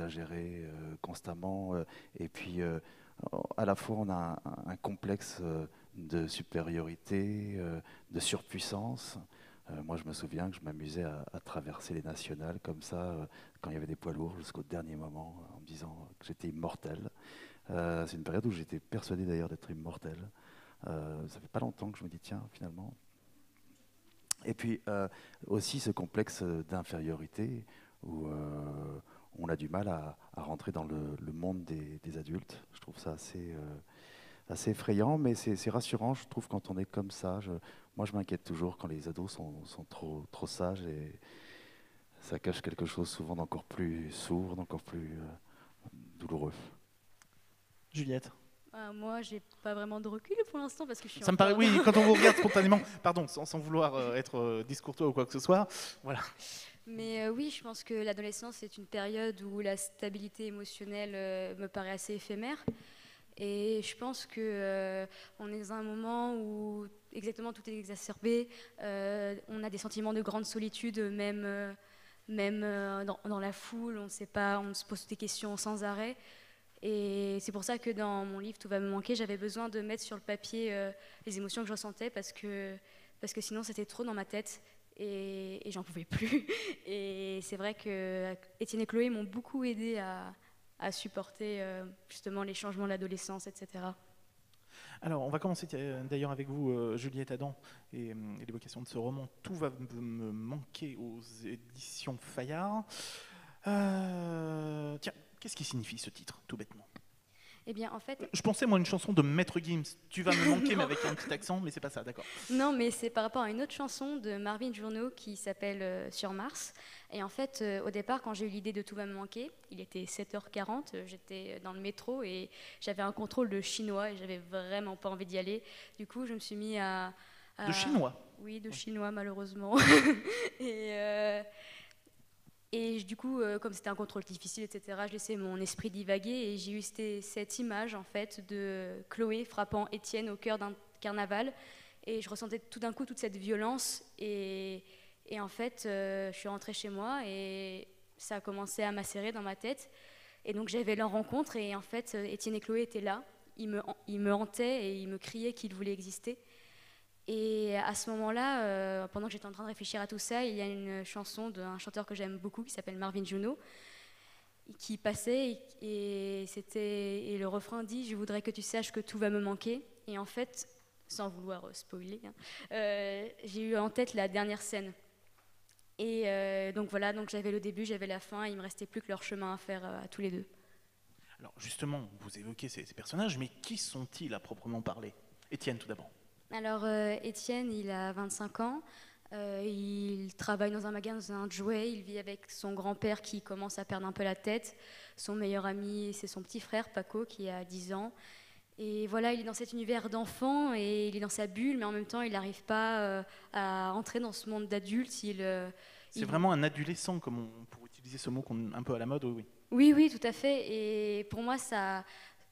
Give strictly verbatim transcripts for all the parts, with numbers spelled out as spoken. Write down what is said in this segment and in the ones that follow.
à gérer euh, constamment. euh, et puis, euh, à la fois, on a un, un complexe euh, de supériorité, euh, de surpuissance. Euh, moi, je me souviens que je m'amusais à, à traverser les nationales comme ça, euh, quand il y avait des poids lourds, jusqu'au dernier moment, en me disant que j'étais immortel. Euh, c'est une période où j'étais persuadé d'ailleurs d'être immortel. Euh, ça fait pas longtemps que je me dis, tiens, finalement. Et puis euh, aussi ce complexe d'infériorité où euh, on a du mal à, à rentrer dans le, le monde des, des adultes. Je trouve ça assez, euh, assez effrayant, mais c'est c'est rassurant, je trouve, quand on est comme ça. Je- moi, je m'inquiète toujours quand les ados sont, sont trop, trop sages et ça cache quelque chose souvent d'encore plus sourd, d'encore plus euh, douloureux. Juliette. Euh, moi, j'ai pas vraiment de recul pour l'instant parce que je suis Ça me paraît, encore oui, dans... quand on vous regarde spontanément, pardon, sans, sans vouloir euh, être euh, discourtois ou quoi que ce soit, voilà. Mais euh, oui, je pense que l'adolescence est une période où la stabilité émotionnelle euh, me paraît assez éphémère. Et je pense que euh, on est dans un moment où exactement tout est exacerbé. Euh, on a des sentiments de grande solitude, même, euh, même euh, dans, dans la foule. On ne sait pas, on se pose des questions sans arrêt. Et c'est pour ça que dans mon livre Tout va me manquer, j'avais besoin de mettre sur le papier euh, les émotions que je ressentais parce que, parce que sinon c'était trop dans ma tête et, et j'en pouvais plus. Et c'est vrai que Étienne et Chloé m'ont beaucoup aidé à, à supporter euh, justement les changements de l'adolescence, et cetera. Alors, on va commencer euh, d'ailleurs avec vous, euh, Juliette Adam, et, euh, et l'évocation de ce roman Tout va me manquer aux éditions Fayard. Euh, tiens, qu'est-ce qui signifie ce titre, tout bêtement? Eh bien, en fait, Je pensais, moi, à une chanson de Maître Gims, Tu vas me manquer, mais non. avec un petit accent, mais c'est pas ça, d'accord. Non, mais c'est par rapport à une autre chanson de Marvin Journeau qui s'appelle euh, Sur Mars. Et en fait, euh, au départ, quand j'ai eu l'idée de Tout va me manquer, il était sept heures quarante, euh, j'étais dans le métro et j'avais un contrôle de chinois et j'avais vraiment pas envie d'y aller. Du coup, je me suis mis à... De à- chinois. Oui, de chinois, malheureusement. et, euh, et j- du coup, euh, comme c'était un contrôle difficile, et cetera, je laissais mon esprit divaguer et j'ai eu cette, cette image, en fait, de Chloé frappant Étienne au cœur d'un carnaval. Et je ressentais tout d'un coup toute cette violence. Et, et en fait, euh, je suis rentrée chez moi et ça a commencé à macérer dans ma tête. Et donc j'avais leur rencontre et en fait, euh, Étienne et Chloé étaient là. Ils me, ils me hantaient et ils me criaient qu'ils voulaient exister. Et à ce moment-là, euh, pendant que j'étais en train de réfléchir à tout ça, il y a une chanson d'un chanteur que j'aime beaucoup qui s'appelle Marvin Juno qui passait et, et c'était et le refrain dit je voudrais que tu saches que tout va me manquer. Et en fait, sans vouloir euh, spoiler, hein, euh, j'ai eu en tête la dernière scène. Et euh, donc voilà, donc j'avais le début, j'avais la fin, il me restait plus que leur chemin à faire euh, à tous les deux. Alors, justement, vous évoquez ces, ces personnages, mais qui sont-ils à proprement parler? Étienne, tout d'abord. Alors euh, Étienne, il a vingt-cinq ans, euh, il travaille dans un magasin de jouets, il vit avec son grand-père qui commence à perdre un peu la tête, son meilleur ami c'est son petit frère Paco qui a dix ans. Et voilà, il est dans cet univers d'enfant et il est dans sa bulle, mais en même temps il n'arrive pas euh, à entrer dans ce monde d'adulte. Il, euh, C'est il... vraiment un adolescent, comme on, pour utiliser ce mot qu'on un peu à la mode, oui, oui. Oui, oui, tout à fait. Et pour moi, ça,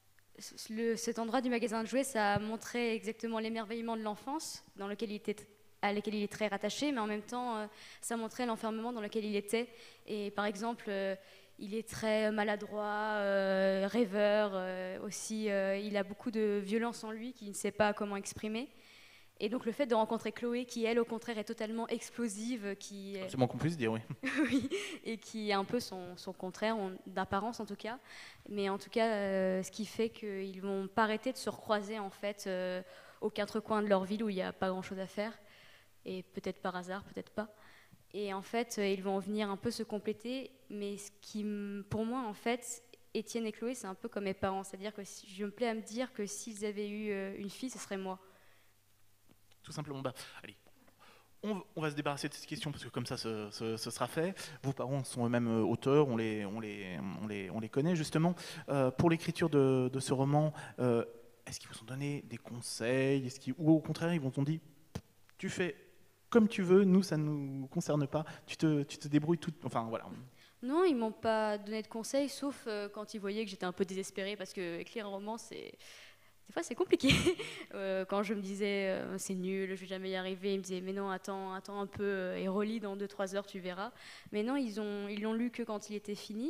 le, cet endroit du magasin de jouets, ça montrait exactement l'émerveillement de l'enfance, dans lequel il était, à laquelle il est très rattaché, mais en même temps, euh, ça montrait l'enfermement dans lequel il était. Et par exemple, euh, il est très maladroit, euh, rêveur, euh, aussi, euh, il a beaucoup de violence en lui qu'il ne sait pas comment exprimer. Et donc le fait de rencontrer Chloé, qui elle, au contraire, est totalement explosive, qui, C'est moins qu'on puisse dire, oui. oui, et qui est un peu son, son contraire, on- d'apparence en tout cas. Mais en tout cas, euh, ce qui fait qu'ils vont pas arrêter de se recroiser en fait euh, aux quatre coins de leur ville où il n'y a pas grand-chose à faire. Et peut-être par hasard, peut-être pas. Et en fait, euh, ils vont venir un peu se compléter. Mais ce qui, m- pour moi, en fait, Étienne et Chloé, c'est un peu comme mes parents. C'est-à-dire que si- je me plais à me dire que s'ils avaient eu euh, une fille, ce serait moi. Tout simplement. Bah, allez, on, on va se débarrasser de cette question parce que comme ça, ce, ce- ce sera fait. Vos parents sont eux-mêmes euh, auteurs, on les, on les, on les, on les connaît justement. Euh, pour l'écriture de, de ce roman, euh, est-ce qu'ils vous ont donné des conseils? Est-ce qu'ils, ou au contraire, ils vous ont dit, tu fais comme tu veux, nous, ça ne nous concerne pas, tu te, tu te débrouilles tout. Enfin, voilà. Non, ils m'ont pas donné de conseils, sauf euh, quand ils voyaient que j'étais un peu désespérée, parce que écrire un roman, c'est des fois c'est compliqué. Euh, quand je me disais euh, c'est nul, je vais jamais y arriver, ils me disaient mais non, attends, attends un peu euh, et relis dans deux trois heures, tu verras. Mais non, ils ont ils l'ont lu que quand il était fini.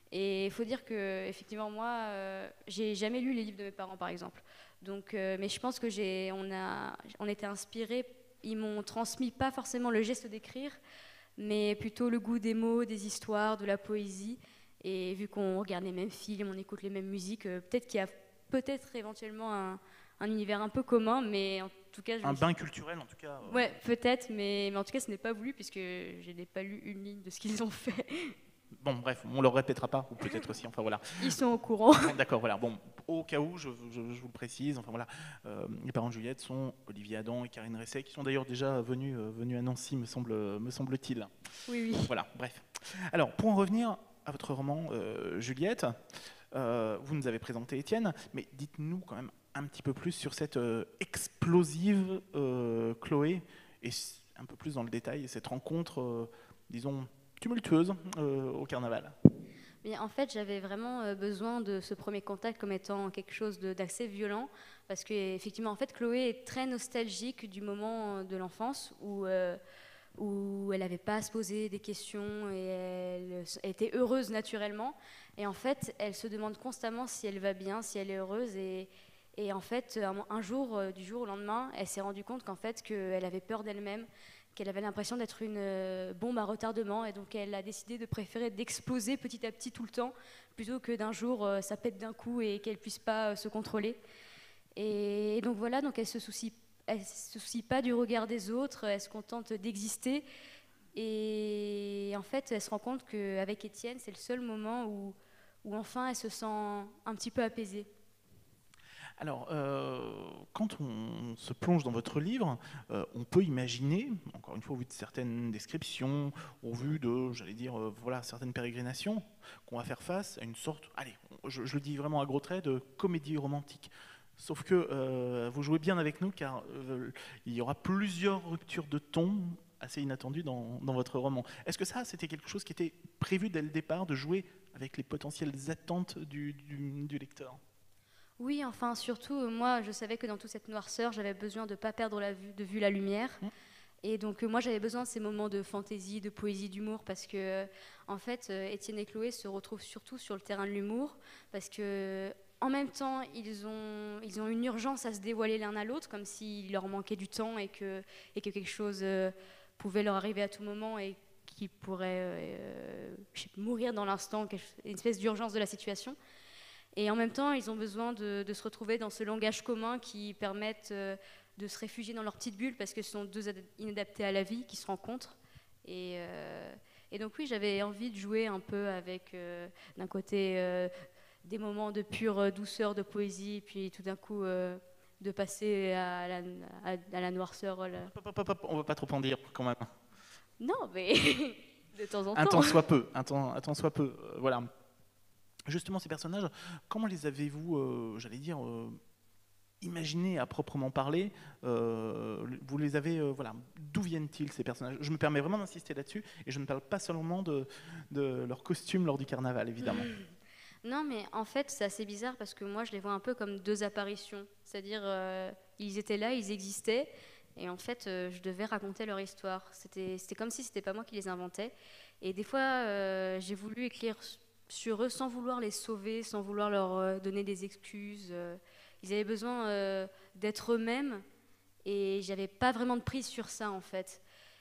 Et il faut dire que, effectivement, moi, euh, j'ai jamais lu les livres de mes parents, par exemple. Donc, euh, mais je pense que j'ai, on a, on était inspirés. Ils m'ont transmis pas forcément le geste d'écrire, mais plutôt le goût des mots, des histoires, de la poésie. Et vu qu'on regarde les mêmes films, on écoute les mêmes musiques, euh, peut-être qu'il y a peut-être éventuellement un, un univers un peu commun, mais en tout cas... Je un me suis... bain culturel, en tout cas. Euh... Ouais, peut-être, mais, mais en tout cas, ce n'est pas voulu, puisque je n'ai pas lu une ligne de ce qu'ils ont fait. Bon, bref, on ne le répétera pas, ou peut-être aussi, enfin voilà. Ils sont au courant. D'accord, voilà. Bon, au cas où, je, je, je vous le précise, enfin voilà, euh, les parents de Juliette sont Olivier Adam et Karine Resset, qui sont d'ailleurs déjà venus, euh, venus à Nancy, me, semble, me semble-t-il. Oui, oui. Voilà, bref. Alors, pour en revenir à votre roman, euh, Juliette, euh, vous nous avez présenté Étienne, mais dites-nous quand même un petit peu plus sur cette euh, explosive euh, Chloé, et un peu plus dans le détail, cette rencontre, euh, disons, tumultueuse euh, au carnaval. Mais en fait, j'avais vraiment euh, besoin de ce premier contact comme étant quelque chose de, d'assez violent, parce qu'effectivement, en fait, Chloé est très nostalgique du moment de l'enfance où, euh, où elle n'avait pas à se poser des questions et elle, elle était heureuse naturellement. Et en fait, elle se demande constamment si elle va bien, si elle est heureuse. Et, et en fait, un, un jour, euh, du jour au lendemain, elle s'est rendue compte qu'en fait, qu'elle avait peur d'elle-même, qu'elle avait l'impression d'être une bombe à retardement, et donc elle a décidé de préférer d'exploser petit à petit tout le temps, plutôt que d'un jour euh, ça pète d'un coup et qu'elle puisse pas euh, se contrôler. Et, et donc voilà, donc elle se soucie, elle se soucie pas du regard des autres, elle se contente d'exister. Et en fait, elle se rend compte qu'avec Étienne, c'est le seul moment où, où enfin elle se sent un petit peu apaisée. Alors, euh, quand on se plonge dans votre livre, euh, on peut imaginer, encore une fois au vu de certaines descriptions, au vu de, j'allais dire, euh, voilà, certaines pérégrinations, qu'on va faire face à une sorte, allez, je, je le dis vraiment à gros traits, de comédie romantique. Sauf que euh, vous jouez bien avec nous, car euh, il y aura plusieurs ruptures de ton assez inattendues dans, dans votre roman. Est-ce que ça, c'était quelque chose qui était prévu dès le départ, de jouer avec les potentielles attentes du, du, du lecteur ? Oui, enfin, surtout, moi, je savais que dans toute cette noirceur, j'avais besoin de ne pas perdre la vue, de vue la lumière. Mmh. Et donc, moi, j'avais besoin de ces moments de fantaisie, de poésie, d'humour, parce que, en fait, Étienne et Chloé se retrouvent surtout sur le terrain de l'humour, parce que, en même temps, ils ont, ils ont une urgence à se dévoiler l'un à l'autre, comme s'il leur manquait du temps et que, et que quelque chose euh, pouvait leur arriver à tout moment et qu'ils pourraient euh, mourir dans l'instant, une espèce d'urgence de la situation. Et en même temps, ils ont besoin de, de se retrouver dans ce langage commun qui permette euh, de se réfugier dans leur petite bulle, parce que ce sont deux inadaptés à la vie qui se rencontrent. Et, euh, et donc oui, j'avais envie de jouer un peu avec, euh, d'un côté, euh, des moments de pure douceur, de poésie, puis tout d'un coup, euh, de passer à la, à, à la noirceur. Là. Hop, hop, hop, on ne va pas trop en dire, quand même. Non, mais de temps en temps. Un temps soit peu, un temps, un temps soit peu, euh, voilà. Justement, ces personnages, comment les avez-vous, euh, j'allais dire, euh, imaginés à proprement parler euh, Vous les avez, euh, voilà, d'où viennent-ils ces personnages? Je me permets vraiment d'insister là-dessus, et je ne parle pas seulement de, de leur costume lors du carnaval, évidemment. Non, mais en fait, c'est assez bizarre parce que moi, je les vois un peu comme deux apparitions. C'est-à-dire, euh, ils étaient là, ils existaient, et en fait, euh, je devais raconter leur histoire. C'était, c'était comme si c'était pas moi qui les inventais. Et des fois, euh, j'ai voulu écrire sur eux sans vouloir les sauver, sans vouloir leur euh, donner des excuses. Euh, ils avaient besoin euh, d'être eux-mêmes et j'avais pas vraiment de prise sur ça en fait.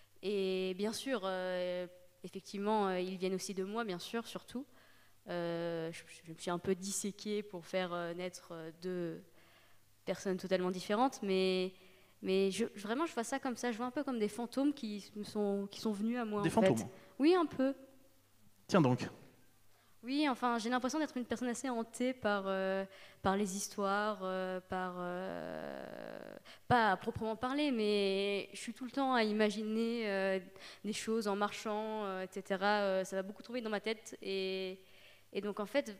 Et bien sûr, euh, effectivement, euh, ils viennent aussi de moi, bien sûr, surtout. Euh, je, je me suis un peu disséquée pour faire euh, naître euh, deux personnes totalement différentes, mais, mais je, vraiment je vois ça comme ça, je vois un peu comme des fantômes qui, me sont, qui sont venus à moi. Des en fantômes fait. Oui, un peu. Tiens donc. Oui, enfin, j'ai l'impression d'être une personne assez hantée par, euh, par les histoires, euh, par... Euh, pas à proprement parler, mais je suis tout le temps à imaginer euh, des choses en marchant, euh, et cetera. Euh, ça va beaucoup trop vite dans ma tête. Et, et donc, en fait,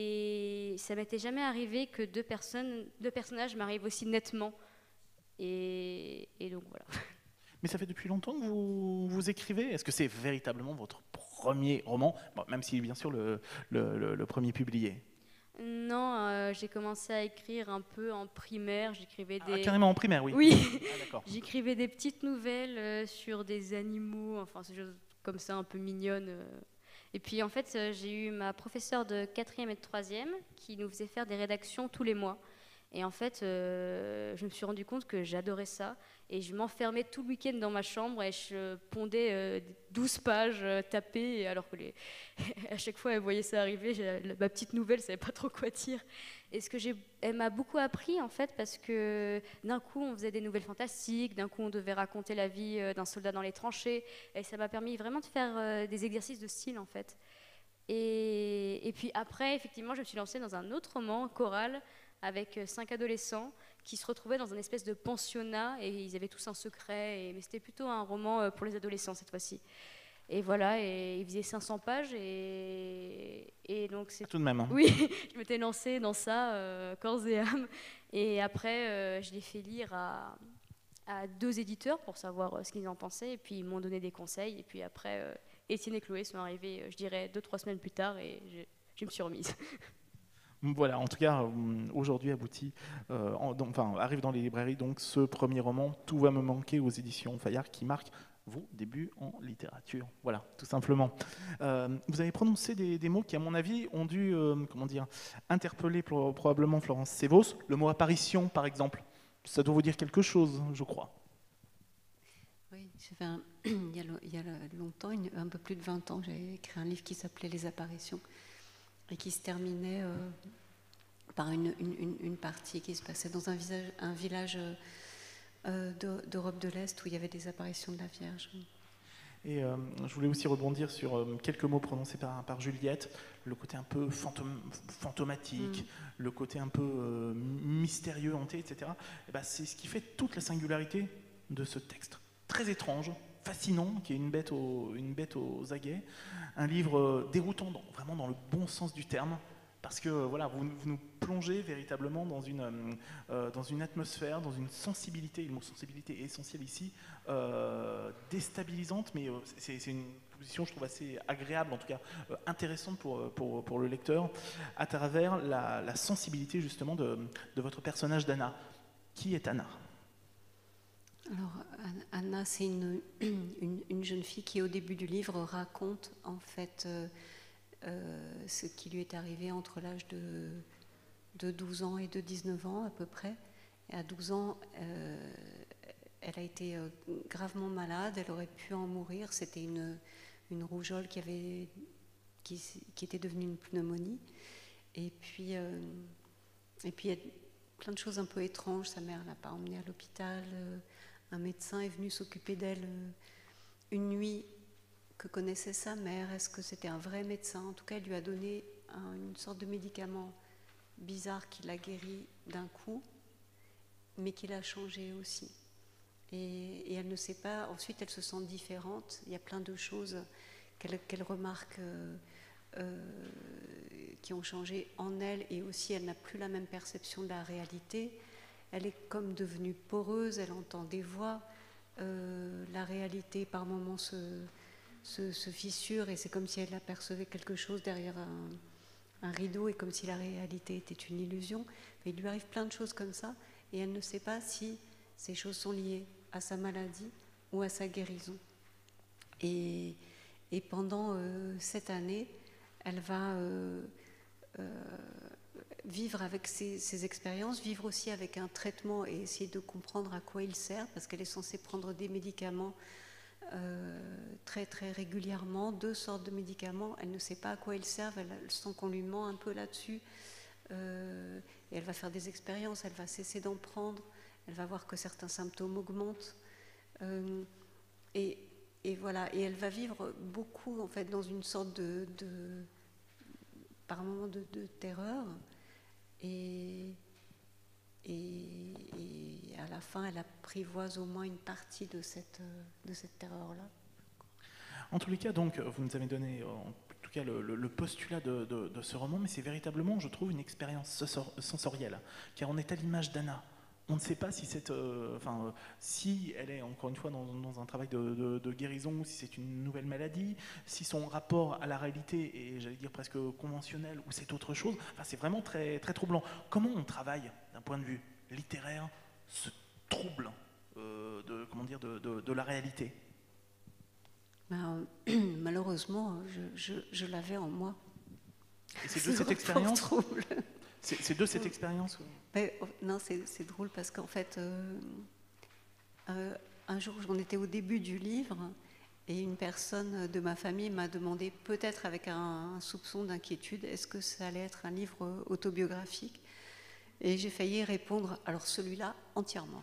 et ça m'était jamais arrivé que deux, personnes, deux personnages m'arrivent aussi nettement. Et, et donc, voilà. Mais ça fait depuis longtemps que vous, vous écrivez? Est-ce que c'est véritablement votre premier roman, bon, même si bien sûr le, le, le, le premier publié? Non, euh, j'ai commencé à écrire un peu en primaire. J'écrivais des... Ah, carrément en primaire, oui. Oui, ah, j'écrivais des petites nouvelles euh, sur des animaux, enfin, ces choses comme ça un peu mignonnes. Euh. Et puis en fait, euh, j'ai eu ma professeure de quatrième et de troisième qui nous faisait faire des rédactions tous les mois. Et en fait, euh, je me suis rendu compte que j'adorais ça. Et je m'enfermais tout le week-end dans ma chambre et je pondais euh, douze pages euh, tapées, alors que les... à chaque fois, elle voyait ça arriver, j'ai- ma petite nouvelle, elle savait pas trop quoi dire. Et ce que j'ai, elle m'a beaucoup appris en fait, parce que d'un coup, on faisait des nouvelles fantastiques, d'un coup, on devait raconter la vie euh, d'un soldat dans les tranchées, et ça m'a permis vraiment de faire euh, des exercices de style en fait. Et, et puis après, effectivement, je me suis lancée dans un autre roman choral avec euh, cinq adolescents qui se retrouvaient dans un espèce de pensionnat et ils avaient tous un secret. Et, mais c'était plutôt un roman euh, pour les adolescents cette fois-ci. Et voilà, et il faisait cinq cents pages et, et donc c'est... Tout de même. Hein. Oui, je m'étais lancée dans ça, euh, corps et âme. Et après, euh, je l'ai fait lire à, à deux éditeurs pour savoir euh, ce qu'ils en pensaient. Et puis ils m'ont donné des conseils. Et puis après, euh, Étienne et Chloé sont arrivés, euh, je dirais, deux, trois semaines plus tard et je, je me suis remise. Voilà, en tout cas, euh, aujourd'hui aboutit, euh, en- donc, enfin, arrive dans les librairies donc ce premier roman, Tout va me manquer aux éditions Fayard, qui marque vos débuts en littérature. Voilà, tout simplement. Euh, vous avez prononcé des, des mots qui, à mon avis, ont dû, euh, comment dire, interpeller pro- probablement Florence Sévos. Le mot apparition, par exemple, ça doit vous dire quelque chose, je crois. Oui, ça fait un- il, y a, lo- il y a longtemps, une- un peu plus de vingt ans, j'ai écrit un livre qui s'appelait Les apparitions et qui se terminait euh, par une, une- une- une partie qui se passait dans un, visage- un village euh, d'Eu- d'Europe de l'Est où il y avait des apparitions de la Vierge. Et euh, je voulais aussi rebondir sur euh, quelques mots prononcés par, par Juliette, le côté un peu fantôme- fantomatique, Mm. le côté un peu euh, mystérieux, hanté, et cetera. Et ben, c'est ce qui fait toute la singularité de ce texte. Très étrange, fascinant, qui est une bête, au- une bête aux aguets. Un livre euh, déroutant, dans- vraiment dans le bon sens du terme. Parce que voilà, vous, vous nous plongez véritablement dans une, euh, euh, dans une atmosphère, dans une sensibilité, le mot sensibilité est essentiel ici, euh, déstabilisante, mais euh, c'est c'est une position, je trouve, assez agréable, en tout cas euh, intéressante pour, pour, pour le lecteur, à travers la, la sensibilité justement de, de votre personnage d'Anna. Qui est Anna ? Alors, Anna, c'est une, une, une jeune fille qui, au début du livre, raconte en fait euh, euh, ce qui lui est arrivé entre l'âge de, de douze ans et de dix-neuf ans à peu près. Et à douze ans, euh, elle a été euh, gravement malade, elle aurait pu en mourir. C'était une, une rougeole qui, avait, qui, qui était devenue une pneumonie. Et puis, euh, et puis, il y a plein de choses un peu étranges. Sa mère ne l'a pas emmenée à l'hôpital. Euh, un médecin est venu s'occuper d'elle euh, une nuit que connaissait sa mère. Est-ce que c'était un vrai médecin ? En tout cas, il lui a donné un, une sorte de médicament bizarre qui l'a guéri d'un coup, mais qui l'a changé aussi. Et, et elle ne sait pas, ensuite elle se sent différente. Il y a plein de choses qu'elle, qu'elle remarque euh, euh, qui ont changé en elle, et aussi elle n'a plus la même perception de la réalité. Elle est comme devenue poreuse, elle entend des voix, euh, la réalité par moments se, se, se fissure, et c'est comme si elle apercevait quelque chose derrière un, un rideau, et comme si la réalité était une illusion. Mais il lui arrive plein de choses comme ça, et elle ne sait pas si ces choses sont liées à sa maladie ou à sa guérison. Et, et pendant euh, cette année, elle va euh, euh, vivre avec ces, ces expériences, vivre aussi avec un traitement et essayer de comprendre à quoi il sert, parce qu'elle est censée prendre des médicaments euh, très très régulièrement, deux sortes de médicaments. Elle ne sait pas à quoi ils servent, elle, elle sent qu'on lui ment un peu là-dessus, euh, et elle va faire des expériences, elle va cesser d'en prendre, elle va voir que certains symptômes augmentent, euh, et, et voilà, et elle va vivre beaucoup en fait dans une sorte de, de par moments de, de terreur. Et, et, et à la fin, elle apprivoise au moins une partie de cette, de cette terreur-là. En tous les cas, donc, vous nous avez donné en tout cas le, le, le postulat de, de, de ce roman, mais c'est véritablement, je trouve, une expérience sensorielle, car on est à l'image d'Anna. On ne sait pas si, cette, euh, enfin, euh, si elle est encore une fois dans, dans un travail de, de, de guérison, ou si c'est une nouvelle maladie, si son rapport à la réalité est, j'allais dire, presque conventionnel, ou c'est autre chose. Enfin, c'est vraiment très, très troublant. Comment on travaille, d'un point de vue littéraire, ce trouble euh, de, comment dire, de, de, de la réalité ? Ben, malheureusement, je, je, je l'avais en moi. Et c'est de cette expérience C'est, c'est de cette expérience ben, Non, c'est, c'est drôle parce qu'en fait, euh, euh, un jour, j'en étais au début du livre et une personne de ma famille m'a demandé, peut-être avec un, un soupçon d'inquiétude, est-ce que ça allait être un livre autobiographique? Et j'ai failli répondre, alors celui-là, entièrement.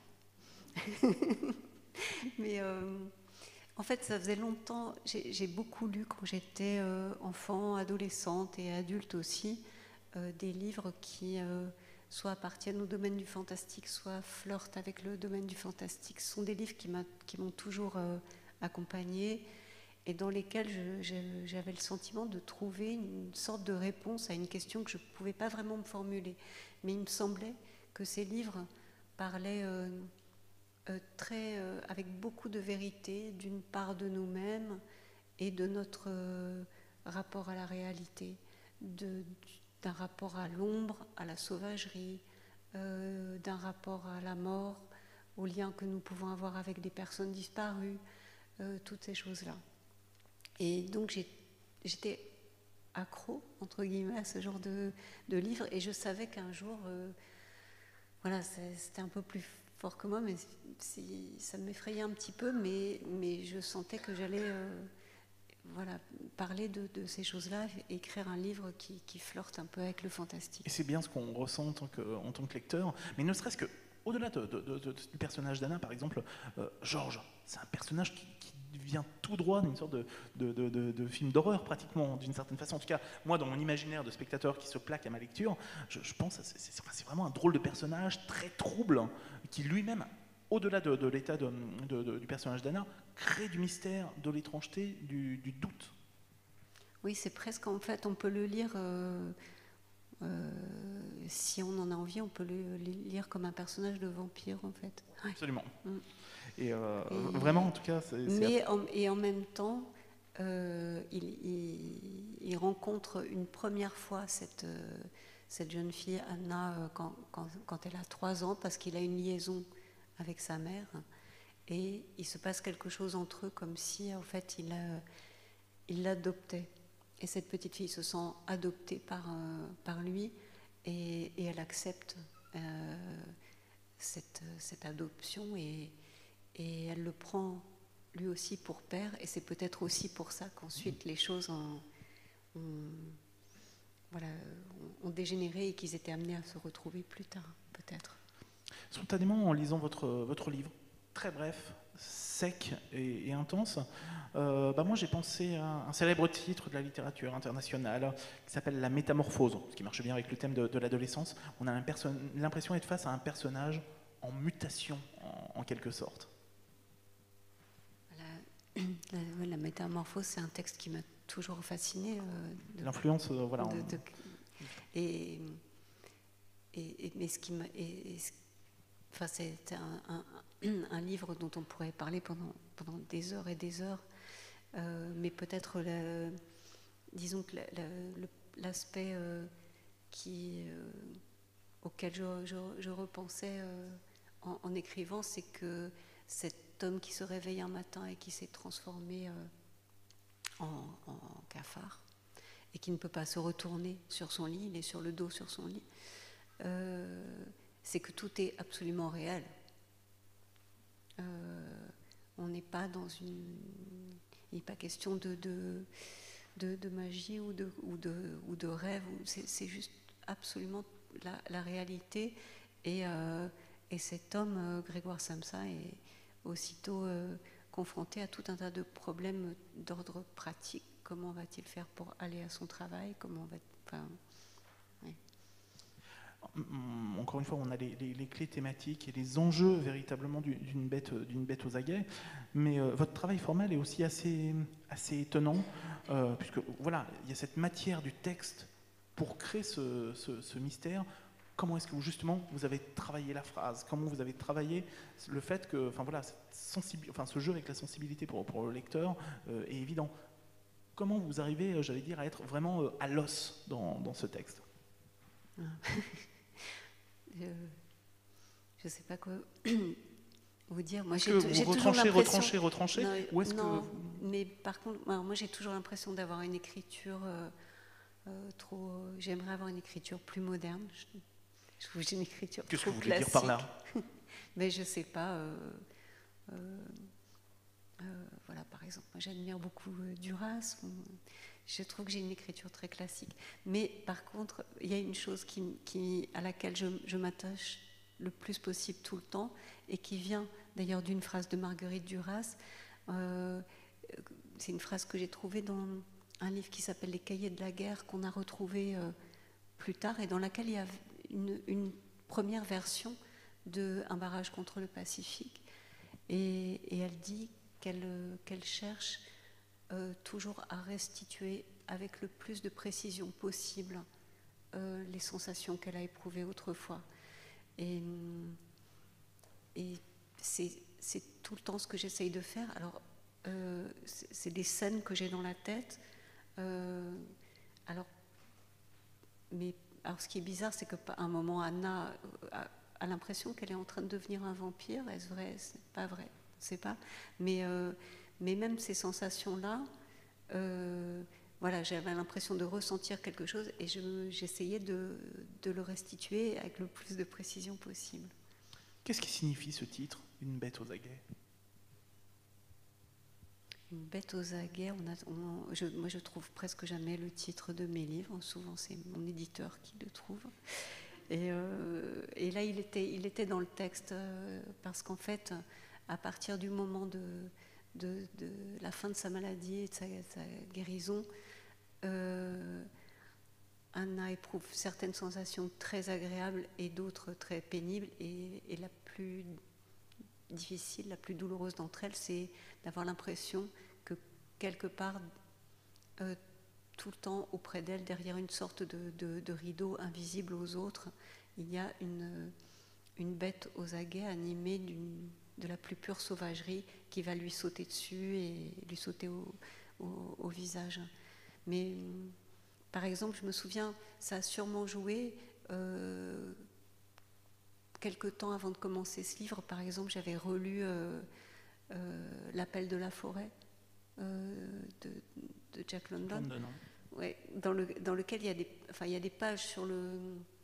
Mais euh, en fait, ça faisait longtemps, j'ai, j'ai beaucoup lu quand j'étais euh, enfant, adolescente et adulte aussi, euh, des livres qui euh, soit appartiennent au domaine du fantastique, soit flirtent avec le domaine du fantastique. Ce sont des livres qui, m'a, qui m'ont toujours euh, accompagnée et dans lesquels je, je, j'avais le sentiment de trouver une sorte de réponse à une question que je ne pouvais pas vraiment me formuler. Mais il me semblait que ces livres parlaient euh, euh, très, euh, avec beaucoup de vérité d'une part de nous-mêmes et de notre euh, rapport à la réalité, de, d'un rapport à l'ombre, à la sauvagerie, euh, d'un rapport à la mort, aux liens que nous pouvons avoir avec des personnes disparues, euh, toutes ces choses-là. Et donc j'ai, j'étais accro, entre guillemets, à ce genre de, de livre, et je savais qu'un jour, euh, voilà, c'était un peu plus fort que moi, mais si, ça m'effrayait un petit peu, mais, mais je sentais que j'allais euh, voilà, parler de, de ces choses-là, écrire un livre qui, qui flirte un peu avec le fantastique. Et c'est bien ce qu'on ressent en tant que, en tant que lecteur, mais ne serait-ce que, au-delà de, de, de, de, du personnage d'Anna, par exemple, euh, Georges, c'est un personnage qui, qui vient tout droit d'une sorte de, de, de, de, de film d'horreur, pratiquement, d'une certaine façon. En tout cas, moi, dans mon imaginaire de spectateur qui se plaque à ma lecture, je, je pense que c'est, c'est, c'est vraiment un drôle de personnage, très trouble, qui lui-même, au-delà de, de l'état de, de, de, du personnage d'Anna, crée du mystère, de l'étrangeté, du, du doute. Oui, c'est presque, en fait, on peut le lire... Euh... Euh, si on en a envie, on peut le lire comme un personnage de vampire, en fait. Ouais. Absolument. Mm. Et, euh, et vraiment, en tout cas, c'est... Mais c'est... En, et en même temps, euh, il, il, il rencontre une première fois cette, euh, cette jeune fille, Anna, euh, quand, quand, quand elle a trois ans, parce qu'il a une liaison avec sa mère. Et il se passe quelque chose entre eux, comme si, en fait, il, a, il l'adoptait. Et cette petite fille se sent adoptée par, euh, par lui et, et elle accepte euh, cette, cette adoption et, et elle le prend lui aussi pour père. Et c'est peut-être aussi pour ça qu'ensuite les choses ont, ont, voilà, ont dégénéré et qu'ils étaient amenés à se retrouver plus tard, peut-être. Spontanément, en lisant votre, votre livre, très bref, sec et, et intense, euh, bah moi j'ai pensé à un célèbre titre de la littérature internationale qui s'appelle La Métamorphose, ce qui marche bien avec le thème de, de l'adolescence. On a l'impression d'être face à un personnage en mutation, en, en quelque sorte. La, la, la Métamorphose, c'est un texte qui m'a toujours fasciné. Euh, L'influence, euh, voilà. De, de, et, et, et, mais ce qui m'a... Et, et, enfin, c'est un, un, un livre dont on pourrait parler pendant, pendant des heures et des heures, euh, mais peut-être, la, disons que la, la, le, l'aspect euh, qui, euh, auquel je, je, je repensais euh, en, en écrivant, c'est que cet homme qui se réveille un matin et qui s'est transformé euh, en, en cafard, et qui ne peut pas se retourner sur son lit, il est sur le dos sur son lit, euh, c'est que tout est absolument réel. Euh, on n'est pas dans une... Il n'est pas question de, de, de, de magie ou de, ou de, ou de rêve, c'est, c'est juste absolument la, la réalité. Et, euh, et cet homme, euh, Grégoire Samsa, est aussitôt euh, confronté à tout un tas de problèmes d'ordre pratique. Comment va-t-il faire pour aller à son travail? Comment va... Enfin, oui. Encore une fois, on a les, les, les clés thématiques et les enjeux véritablement d'une bête, d'une bête aux aguets, mais euh, votre travail formel est aussi assez, assez étonnant, euh, puisque voilà, il y a cette matière du texte pour créer ce, ce, ce mystère. Comment est-ce que vous, justement, vous avez travaillé la phrase? Comment vous avez travaillé le fait que, enfin voilà, cette sensibil... enfin, ce jeu avec la sensibilité pour, pour le lecteur euh, est évident. Comment vous arrivez, j'allais dire, à être vraiment euh, à l'os dans, dans ce texte? Je ne sais pas quoi. vous dire. Moi, Est-ce j'ai que tou- vous j'ai toujours retranchez, l'impression- retranchez, retranchez Non, ou est-ce non, que... mais par contre, alors, moi j'ai toujours l'impression d'avoir une écriture euh, euh, trop. euh, J'aimerais avoir une écriture plus moderne. Je, je trouve que j'ai une écriture Qu'est-ce que trop vous voulez dire classique. par là? Mais je sais pas. euh, euh, euh, voilà, par exemple, moi j'admire beaucoup euh, Duras. Bon, je trouve que j'ai une écriture très classique. Mais par contre, il y a une chose qui, qui, à laquelle je, je m'attache le plus possible tout le temps, et qui vient d'ailleurs d'une phrase de Marguerite Duras. Euh, c'est une phrase que j'ai trouvée dans un livre qui s'appelle Les Cahiers de la guerre, qu'on a retrouvé euh, plus tard, et dans laquelle il y a une, une première version de Un barrage contre le Pacifique. Et, et elle dit qu'elle, qu'elle cherche euh, toujours à restituer avec le plus de précision possible euh, les sensations qu'elle a éprouvées autrefois. Et, et c'est, c'est tout le temps ce que j'essaye de faire. Alors, euh, c'est, c'est des scènes que j'ai dans la tête. Euh, alors, mais alors, ce qui est bizarre, c'est qu'à un moment, Anna a, a l'impression qu'elle est en train de devenir un vampire. Est-ce vrai? C'est pas vrai. C'est pas. Mais, euh, mais même ces sensations-là, euh, voilà, j'avais l'impression de ressentir quelque chose et je, j'essayais de, de le restituer avec le plus de précision possible. Qu'est-ce qui signifie ce titre, Une bête aux aguets? Une bête aux aguets, on a, on, je, moi je trouve presque jamais le titre de mes livres, souvent c'est mon éditeur qui le trouve. Et, euh, et là il était, il était dans le texte, euh, parce qu'en fait, à partir du moment de, de, de la fin de sa maladie et de sa, sa guérison, euh, Anna éprouve certaines sensations très agréables et d'autres très pénibles, et, et la plus difficile, la plus douloureuse d'entre elles, c'est d'avoir l'impression que quelque part, euh, tout le temps auprès d'elle, derrière une sorte de, de, de rideau invisible aux autres, il y a une, une bête aux aguets animée d'une, de la plus pure sauvagerie qui va lui sauter dessus et lui sauter au, au, au visage. Mais par exemple, je me souviens, ça a sûrement joué euh, quelque temps avant de commencer ce livre. Par exemple, j'avais relu euh, euh, L'Appel de la forêt euh, de, de Jack London, London, ouais, dans, le, dans lequel il y a des, enfin, il y a des pages sur, le,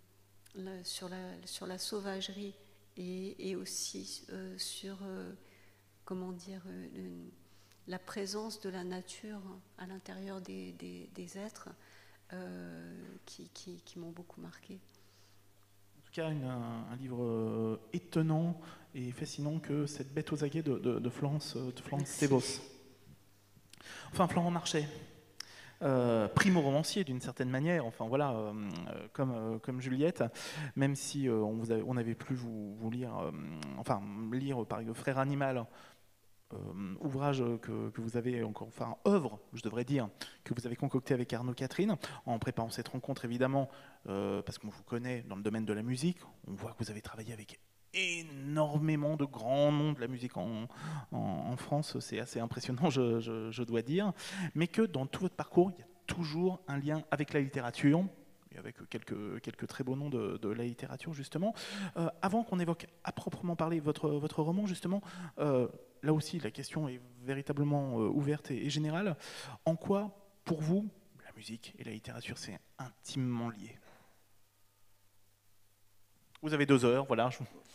la, sur, la, sur la sauvagerie et, et aussi euh, sur, euh, comment dire, une, la présence de la nature à l'intérieur des, des, des êtres euh, qui, qui, qui m'ont beaucoup marqué. En tout cas, une, un, un livre étonnant et fascinant que cette bête aux aguets de, de, de Florence, de Florence Sébos. Enfin, Florent Marchais, euh, primo-romancier d'une certaine manière, enfin voilà, euh, comme, euh, comme Juliette, même si euh, on, vous avait, on avait pu vous, vous lire, euh, enfin lire par exemple Frère Animal, Euh, ouvrage que, que vous avez encore, enfin œuvre, je devrais dire, que vous avez concocté avec Arnaud Catherine, en préparant cette rencontre évidemment, euh, parce qu'on vous connaît dans le domaine de la musique, on voit que vous avez travaillé avec énormément de grands noms de la musique en, en, en France, c'est assez impressionnant, je, je, je dois dire, mais que dans tout votre parcours, il y a toujours un lien avec la littérature, et avec quelques, quelques très beaux noms de, de la littérature justement. Euh, avant qu'on évoque à proprement parler votre, votre roman justement, euh, là aussi la question est véritablement euh, ouverte et, et générale. En quoi, pour vous, la musique et la littérature, c'est intimement lié? Vous avez deux heures, voilà. Je...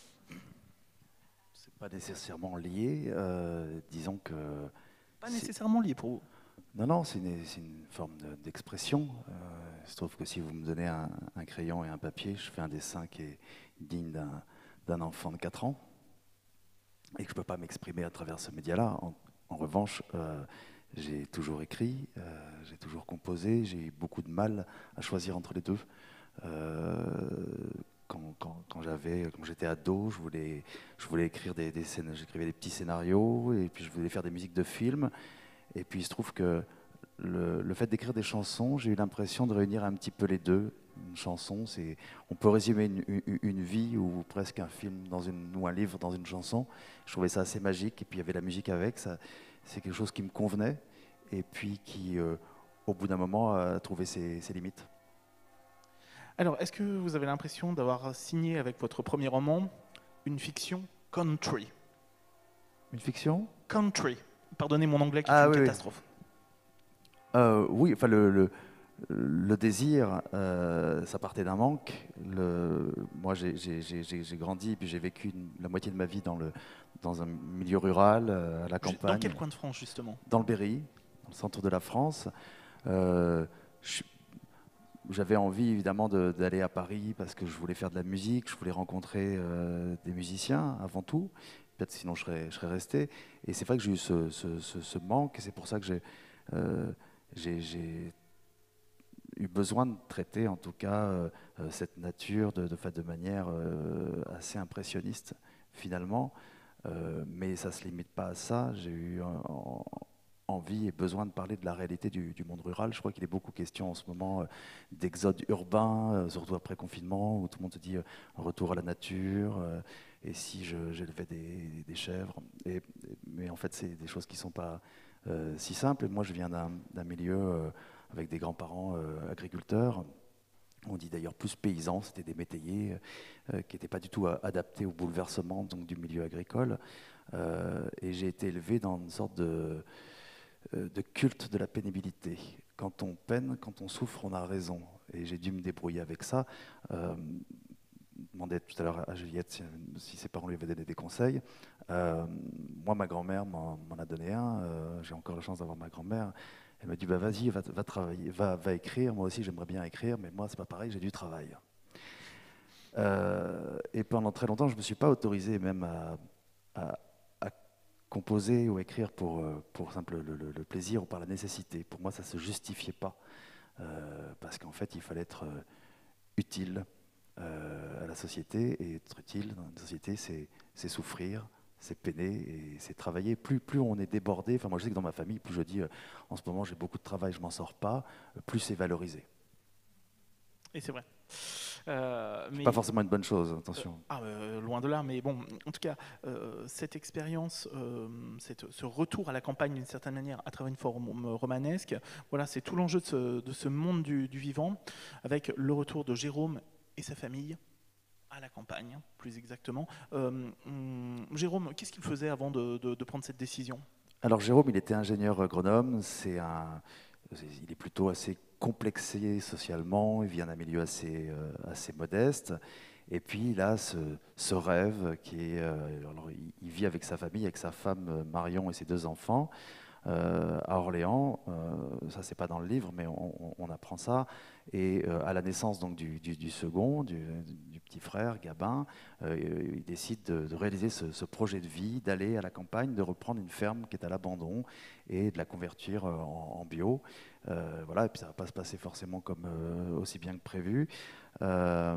C'est pas nécessairement lié, euh, disons que... Pas nécessairement lié pour vous? Non, non, c'est une, c'est une forme de, d'expression. Euh, il se trouve que si vous me donnez un, un crayon et un papier, je fais un dessin qui est digne d'un, d'un enfant de quatre ans et que je ne peux pas m'exprimer à travers ce média-là. En, en revanche, euh, j'ai toujours écrit, euh, j'ai toujours composé, j'ai eu beaucoup de mal à choisir entre les deux. Euh, quand, quand, quand, j'avais, quand j'étais ado, je voulais, je voulais écrire des, des scènes, j'écrivais des petits scénarios et puis je voulais faire des musiques de films. Et puis il se trouve que le, le fait d'écrire des chansons, j'ai eu l'impression de réunir un petit peu les deux. Une chanson, c'est, on peut résumer une, une, une vie ou presque un film dans une, ou un livre dans une chanson. Je trouvais ça assez magique. Et puis il y avait la musique avec. Ça, c'est quelque chose qui me convenait et puis qui, euh, au bout d'un moment, a trouvé ses, ses limites. Alors, est-ce que vous avez l'impression d'avoir signé avec votre premier roman une fiction country? Une fiction? Country. Pardonnez mon anglais qui Ah, est une oui, oui. catastrophe. Euh, oui, enfin le, le, le désir, euh, ça partait d'un manque. Le, moi, j'ai j'ai- j'ai- j'ai- j'ai grandi, puis j'ai vécu une- la moitié de ma vie dans, le, dans un milieu rural, euh, à la Ju- campagne, Dans quel coin de France, justement? dans le Berry, dans le centre de la France. Euh, je- J'avais envie évidemment de- d'aller à Paris parce que je voulais faire de la musique, je voulais rencontrer euh, des musiciens avant tout. Peut-être sinon je serais, je serais resté. Et c'est vrai que j'ai eu ce, ce- ce- ce manque, et c'est pour ça que j'ai euh, j'ai- j'ai eu besoin de traiter en tout cas euh, euh, cette nature de, de, de manière euh, assez impressionniste finalement. Euh, mais ça ne se limite pas à ça. J'ai eu euh, en- envie et besoin de parler de la réalité du, du monde rural. Je crois qu'il est beaucoup question en ce moment euh, d'exode urbain, euh, surtout après confinement, où tout le monde se dit euh, un retour à la nature, euh, et si je- j'élevais des, des chèvres. Et, mais en fait, c'est des choses qui ne sont pas euh, si simples. Et moi, je viens d'un d'un milieu euh, avec des grands-parents euh, agriculteurs. On dit d'ailleurs plus paysans, c'était des métayers euh, qui n'étaient pas du tout euh, adaptés au bouleversement donc, du milieu agricole. Euh, et j'ai été élevé dans une sorte de, euh, de culte de la pénibilité. Quand on peine, quand on souffre, on a raison. Et j'ai dû me débrouiller avec ça. Euh, demandais tout à l'heure à Juliette si, si ses parents lui avaient donné des conseils. Euh, moi, ma grand-mère m'en m'en a donné un. Euh, j'ai encore la chance d'avoir ma grand-mère. Elle m'a dit bah, vas-y, va, va travailler, va, va écrire. Moi aussi, j'aimerais bien écrire, mais moi, c'est pas pareil, j'ai du travail. Euh, et pendant très longtemps, je ne me suis pas autorisé même à, à, à composer ou écrire pour, pour simple le, le, le plaisir ou par la nécessité. Pour moi, ça ne se justifiait pas. Euh, parce qu'en fait, il fallait être utile euh, à la société. Et être utile dans une société, c'est souffrir, c'est peiner et c'est travailler. Plus, plus on est débordé, enfin moi je sais que dans ma famille, plus je dis euh, en ce moment j'ai beaucoup de travail, je m'en sors pas, euh, plus c'est valorisé. Et c'est vrai. Euh, mais... Pas forcément une bonne chose, attention. Euh, ah, euh, loin de là, mais bon, en tout cas, euh, cette expérience, euh, cette, ce retour à la campagne d'une certaine manière à travers une forme romanesque, voilà, c'est tout l'enjeu de ce, de ce monde du, du vivant, avec le retour de Jérôme et sa famille à la campagne, plus exactement. Euh, hum, Jérôme, qu'est-ce qu'il faisait avant de, de, de prendre cette décision? Alors Jérôme, il était ingénieur agronome, c'est un, il est plutôt assez complexé socialement, il vient d'un milieu assez, euh, assez modeste, et puis il a ce, ce rêve qui est, euh, alors il, il vit avec sa famille, avec sa femme Marion et ses deux enfants, euh, à Orléans, euh, ça c'est pas dans le livre, mais on, on apprend ça, et euh, à la naissance donc, du, du, du second, du, du petit frère, Gabin, euh, il décide de, de réaliser ce, ce projet de vie, d'aller à la campagne, de reprendre une ferme qui est à l'abandon et de la convertir en, en bio. Euh, voilà, et puis ça ne va pas se passer forcément comme euh, aussi bien que prévu. Euh,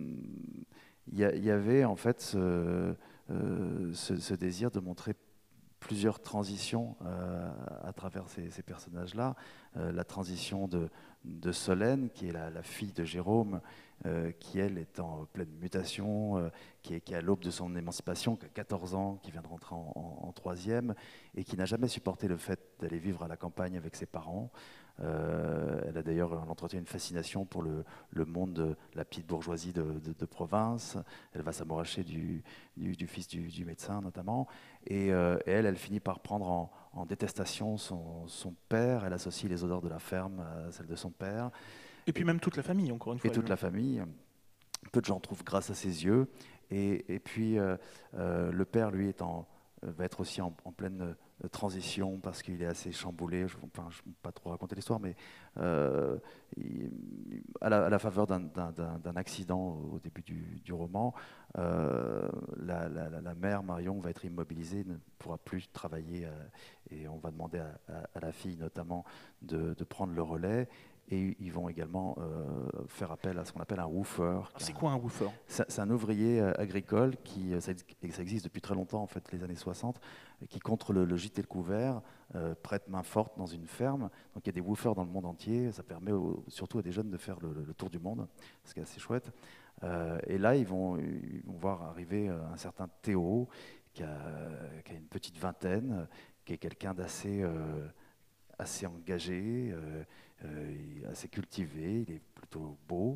Il y, y avait en fait ce, euh, ce, ce désir de montrer plusieurs transitions euh, à travers ces, ces personnages-là. Euh, la transition de, de Solène, qui est la, la fille de Jérôme, euh, qui elle est en pleine mutation, euh, qui, est, qui est à l'aube de son émancipation, qui a quatorze ans, qui vient de rentrer en, en, en troisième, et qui n'a jamais supporté le fait d'aller vivre à la campagne avec ses parents. Euh, elle a d'ailleurs entretenu une fascination pour le, le monde de la petite bourgeoisie de, de, de province. Elle va s'amouracher du, du, du fils du, du médecin notamment. Et, euh, et elle, elle finit par prendre en, en détestation son, son père. Elle associe les odeurs de la ferme à celles de son père. Et puis et, même toute la famille, encore une fois. Et toute la famille. Peu de gens trouvent grâce à ses yeux. Et, et puis euh, euh, le père, lui, est en, va être aussi en, en pleine transition parce qu'il est assez chamboulé. Je ne enfin, vais pas trop raconter l'histoire, mais euh, il, à, la, à la faveur d'un accident au début du, du roman, euh, la, la, la mère Marion va être immobilisée, ne pourra plus travailler euh, et on va demander à, à, à la fille notamment de, de prendre le relais. Et ils vont également euh, faire appel à ce qu'on appelle un woofer. C'est quoi un woofer? C'est un ouvrier euh, agricole qui, ça, ça existe depuis très longtemps, en fait, les années soixante, qui, contre le, le gîte et le couvert, euh, prête main forte dans une ferme. Donc il y a des woofers dans le monde entier. Ça permet au, surtout à des jeunes de faire le, le tour du monde, ce qui est assez chouette. Euh, et là, ils vont, ils vont voir arriver un certain Théo, qui a, qui a une petite vingtaine, qui est quelqu'un d'assez euh, assez engagé, euh, Euh, assez cultivé, il est plutôt beau,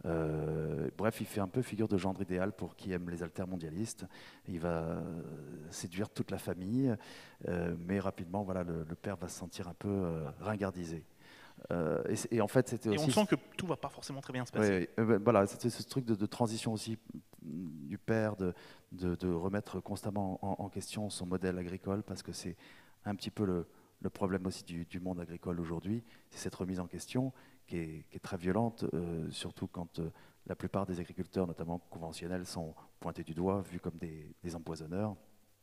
Euh, bref, il fait un peu figure de gendre idéal pour qui aime les altermondialistes. Il va séduire toute la famille, euh, mais rapidement, voilà, le, le père va se sentir un peu euh, ringardisé. Euh, et, et en fait, c'était Et aussi... on sent que tout va pas forcément très bien se passer. Oui, oui. Euh, voilà, c'était ce truc de, de transition aussi du père, de, de, de remettre constamment en, en question son modèle agricole, parce que c'est un petit peu le, le problème aussi du, du monde agricole aujourd'hui, c'est cette remise en question qui est, qui est très violente, euh, surtout quand euh, la plupart des agriculteurs, notamment conventionnels, sont pointés du doigt, vus comme des, des empoisonneurs.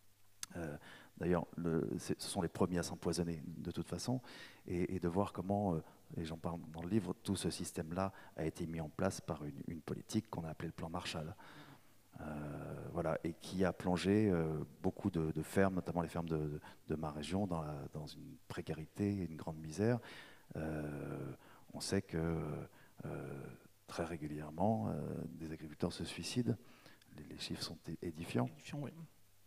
Euh, D'ailleurs, le- ce sont les premiers à s'empoisonner de toute façon, et, et de voir comment, euh, et j'en parle dans le livre, tout ce système-là a été mis en place par une, une politique qu'on a appelée le plan Marshall. Euh, voilà, et qui a plongé euh, beaucoup de, de fermes, notamment les fermes de, de, de ma région, dans, la, dans une précarité et une grande misère. Euh, on sait que euh, très régulièrement, euh, des agriculteurs se suicident. Les, les chiffres sont é- édifiants. Édifiant, oui.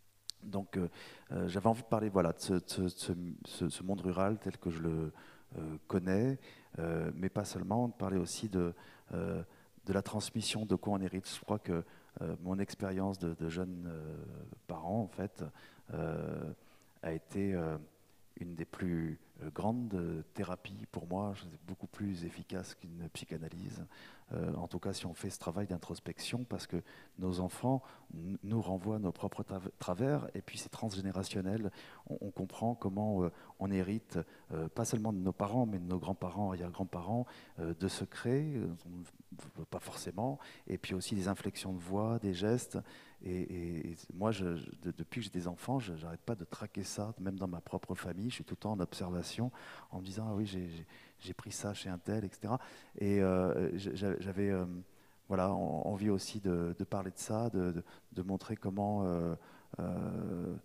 Donc euh, euh, j'avais envie de parler voilà, de ce, ce- ce- ce- ce monde rural tel que je le euh, connais, euh, mais pas seulement, de parler aussi de, euh, de la transmission, de quoi on hérite. Je crois que euh, mon expérience de, de jeune euh, parent, en fait, euh, a été euh, une des plus euh, grandes euh, thérapies pour moi. C'est beaucoup plus efficace qu'une psychanalyse. Euh, en tout cas, si on fait ce travail d'introspection, parce que nos enfants n- nous renvoient nos propres tra- travers, et puis c'est transgénérationnel. On, on comprend comment euh, on hérite, euh, pas seulement de nos parents, mais de nos grands-parents, arrière-grands-parents, euh, de secrets, euh, on- pas forcément, et puis aussi des inflexions de voix, des gestes. Et, et- et moi, je- je- de- depuis que j'ai des enfants, je n'arrête pas de traquer ça, même dans ma propre famille. Je suis tout le temps en observation, en me disant, ah oui, j'ai j'ai- j'ai pris ça chez un tel, et cetera. Et euh, j'a- j'avais euh, voilà, en- envie aussi de, de parler de ça, de, de- de montrer comment euh, euh,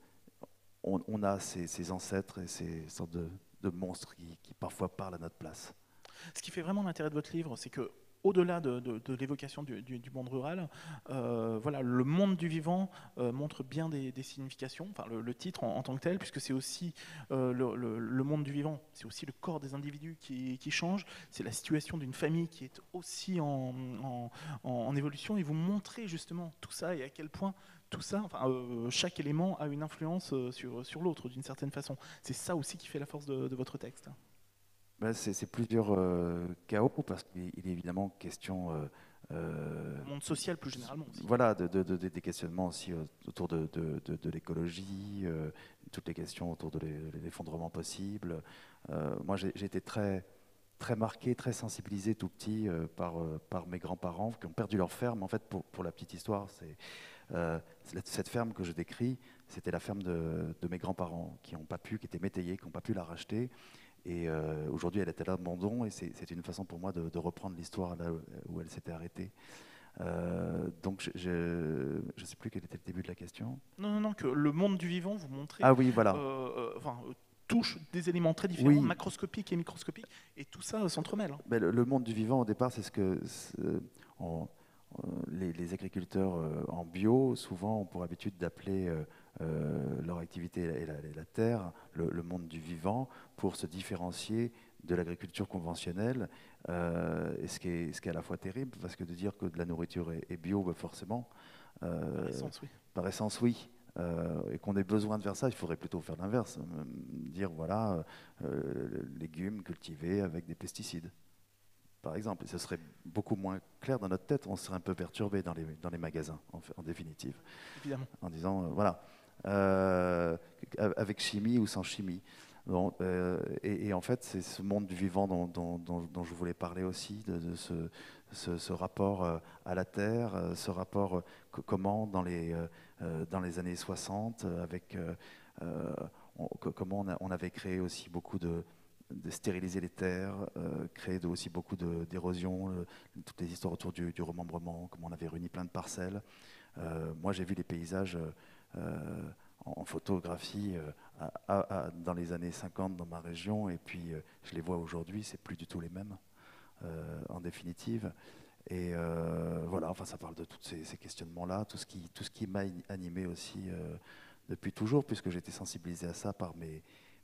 on, on a ces, ces ancêtres et ces sortes de, de monstres qui, qui parfois parlent à notre place. Ce qui fait vraiment l'intérêt de votre livre, c'est que au-delà de, de- de l'évocation du, du- du monde rural, euh, voilà, le monde du vivant euh, montre bien des, des significations. Enfin, le, le titre en, en tant que tel, puisque c'est aussi euh, le, le- le monde du vivant, c'est aussi le corps des individus qui, qui change. C'est la situation d'une famille qui est aussi en, en- en- en évolution. Et vous montrez justement tout ça et à quel point tout ça, enfin, euh, chaque élément a une influence euh, sur, sur l'autre d'une certaine façon. C'est ça aussi qui fait la force de, de votre texte. Ben, c'est c'est plusieurs euh, chaos, parce qu'il il est évidemment question euh, euh, Le monde social plus généralement aussi. voilà, de, de- de- des questionnements aussi euh, autour de, de- de- de l'écologie, euh, toutes les questions autour de l'e- l'effondrement possible. Euh, moi, j'ai j'ai été très, très marqué, très sensibilisé tout petit euh, par, euh, par mes grands-parents qui ont perdu leur ferme. En fait, pour, pour la petite histoire, c'est euh, c'est la- cette ferme que je décris, c'était la ferme de, de mes grands-parents qui n'ont pas pu, qui étaient métayers, qui n'ont pas pu la racheter. Et euh, aujourd'hui, elle était à l'abandon, et c'est c'est une façon pour moi de, de reprendre l'histoire là où où elle s'était arrêtée. Euh, donc, je ne sais plus quel était le début de la question. Non, non, non, que le monde du vivant, vous montrez, Ah oui, voilà. euh, euh, enfin, euh, touche des éléments très différents, Oui. macroscopiques et microscopiques, et tout ça euh, s'entremêle. hein. Ben, le, le monde du vivant, au départ, c'est ce que c'est, euh, on- euh, les, les agriculteurs euh, en bio, souvent, ont pour habitude d'appeler euh, euh, leur activité et la, et la terre le, le monde du vivant, pour se différencier de l'agriculture conventionnelle. Euh, et ce qui, est, ce qui est à la fois terrible, parce que de dire que de la nourriture est, est bio, ben forcément, euh, Par essence, oui. par essence, oui. Euh, et qu'on ait besoin de faire ça, il faudrait plutôt faire l'inverse. euh, Dire, voilà, euh, légumes cultivés avec des pesticides, par exemple. Et ce serait beaucoup moins clair dans notre tête, on serait un peu perturbé dans les, dans les magasins, en, fait, en définitive. Évidemment. En disant, euh, voilà, euh, avec chimie ou sans chimie. Bon, euh, et, et en fait, c'est ce monde du vivant dont, dont- dont- dont je voulais parler aussi, de, de ce, ce- ce rapport euh, à la terre, euh, ce rapport, euh, co- comment dans les, euh, euh, dans les années soixante, euh, avec, euh, euh, on- co- comment on, a- on avait créé aussi beaucoup de, de stériliser les terres, euh, créer de- aussi beaucoup de- d'érosion, euh, toutes les histoires autour du, du remembrement, comment on avait réuni plein de parcelles. Euh, moi, j'ai vu les paysages euh, euh, en, en photographie euh, à- à- à- dans les années cinquante dans ma région, et puis euh, je les vois aujourd'hui, c'est plus du tout les mêmes, euh, en définitive. Et euh, voilà, enfin, ça parle de tous ces, ces questionnements-là, tout ce qui, tout ce qui m'a animé aussi euh, depuis toujours, puisque j'ai été sensibilisé à ça par mes,